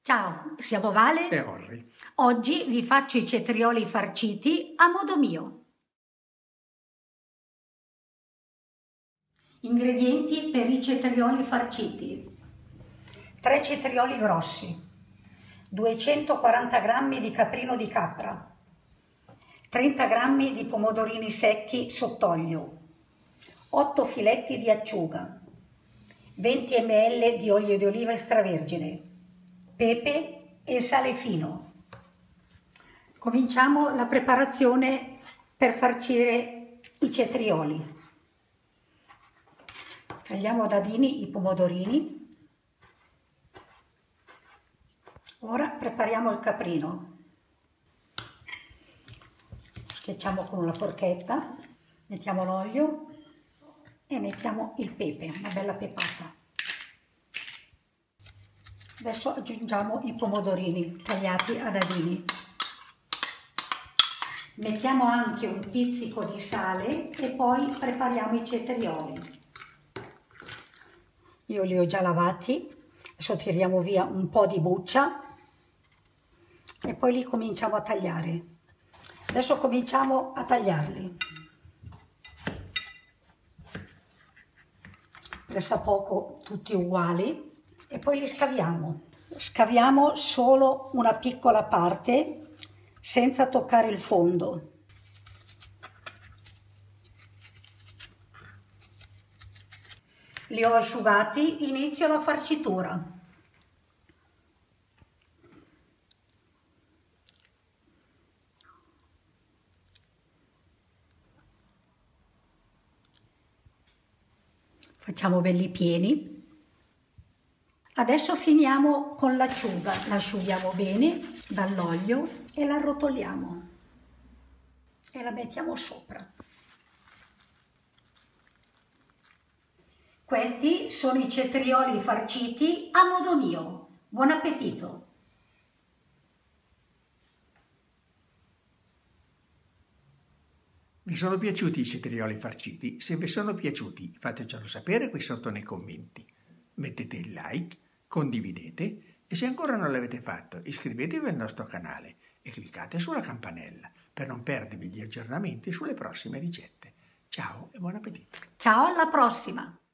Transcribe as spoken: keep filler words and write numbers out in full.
Ciao, siamo Vale e Orri. Oggi vi faccio i cetrioli farciti a modo mio. Ingredienti per i cetrioli farciti: tre cetrioli grossi, duecentoquaranta grammi di caprino di capra, trenta grammi di pomodorini secchi sott'olio, otto filetti di acciuga, venti millilitri di olio di oliva extravergine, pepe e sale fino. Cominciamo la preparazione per farcire i cetrioli. Tagliamo a dadini i pomodorini. Ora prepariamo il caprino. Schiacciamo con una forchetta, mettiamo l'olio e mettiamo il pepe, una bella pepata. Adesso aggiungiamo i pomodorini tagliati a dadini. Mettiamo anche un pizzico di sale e poi prepariamo i cetrioli. Io li ho già lavati, adesso tiriamo via un po' di buccia e poi li cominciamo a tagliare. Adesso cominciamo a tagliarli. Pressappoco tutti uguali e poi li scaviamo. Scaviamo solo una piccola parte senza toccare il fondo. Li ho asciugati, inizio la farcitura. Facciamo belli pieni. Adesso finiamo con l'acciuga, l'asciughiamo bene dall'olio e la arrotoliamo e la mettiamo sopra. Questi sono i cetrioli farciti a modo mio. Buon appetito! Vi sono piaciuti i cetrioli farciti? Se vi sono piaciuti, fatecelo sapere qui sotto nei commenti. Mettete il like, condividete e se ancora non l'avete fatto iscrivetevi al nostro canale e cliccate sulla campanella per non perdervi gli aggiornamenti sulle prossime ricette. Ciao e buon appetito! Ciao, alla prossima!